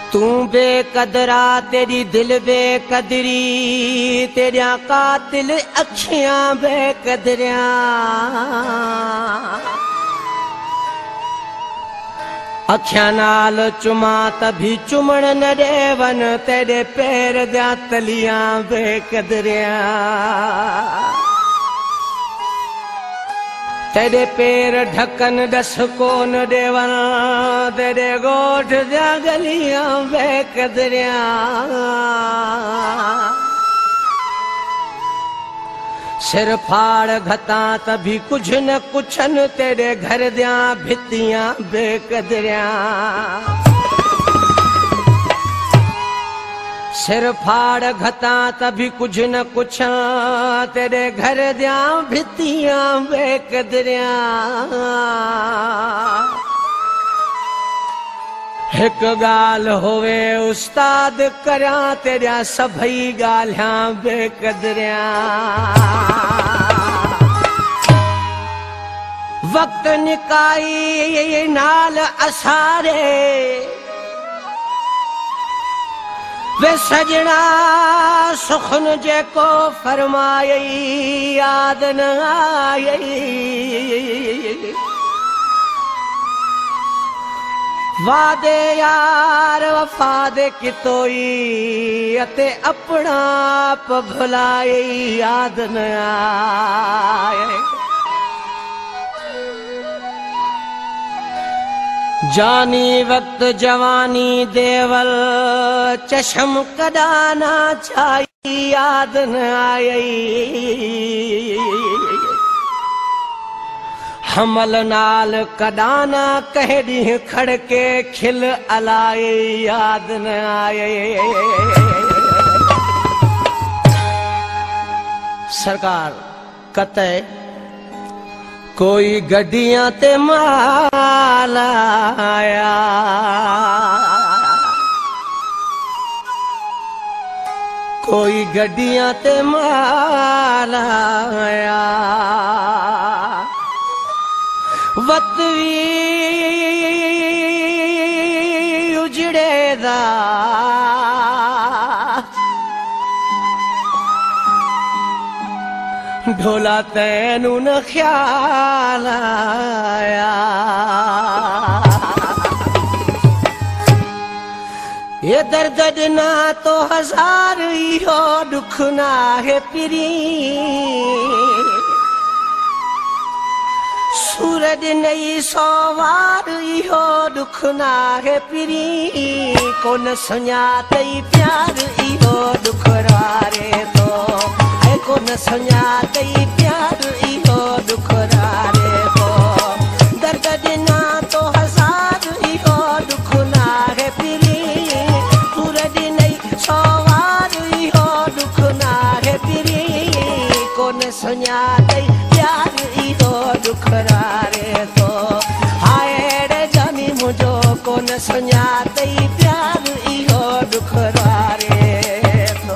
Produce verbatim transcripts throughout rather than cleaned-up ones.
तू बेकदरा तेरी दिल बेकदरी, तेरिया कातिल अखियां बेकदरिया। अखियां नाल चुमा तभी चुमण न देवन, तेरे पैर दिया तलियां बेकदरिया। तेरे पैर ढकन दस कोन देवन, तेरे गोठ दिया गलियां बेकदरिया। सिर फाड़ घता तभी कुछ न कुछन, तेरे घर दिया भित्तियां बेकदरिया। सिर फाड़ घता तभी कुछ न कुछ, तेरे घर दिया भित्तियां बेकदरिया। एक गाल होवे उस्ताद करा, तेरिया सभई गालियां बेकदरिया। वक्त निकाई नाल असारे, वे सजना सुखन जेको फरमाई याद न आई। वादे यार वफा दे कितोई, अते अपना आप भुलाई याद न आए। जानी वक्त जवानी देवल, चशम कदाना छाई याद न आई। हमल नाल कदाना कहड़ी खड़के खिल अलाए याद न आए। सरकार कतई कोई गड्डियां ते माल आया, कोई गड्डियां ते माल आया। वत भी उजड़े दा, ढोला तैनू न ख्याल आया। ये दर्द ना तो हजार इहो दुख ना है पिरी, सूरज नई सवार इहो दुख ना है पिरी। कोन सुञातई प्यार इहो दुख रारे तो, कोन सुञातई प्यार इहो दुख रारे तो। दर्द ना तो हजार इहो दुख ना है पिरी, सूरज नई सवार इहो दुख ना है पिरी। कोन सुञातई प्यार इहो दुख रारे तो, हाय रे जानी मुझो कोन सुञातई प्यार इहो दुख रारे तो।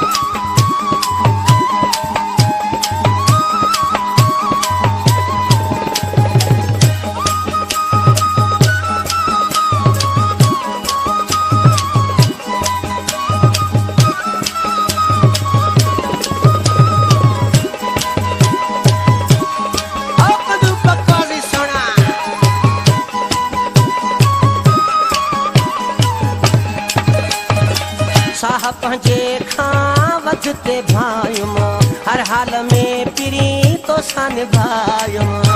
साह पंहिंजे खां वधते भायुम, हर हाल में पिरी तो सा निभायुम।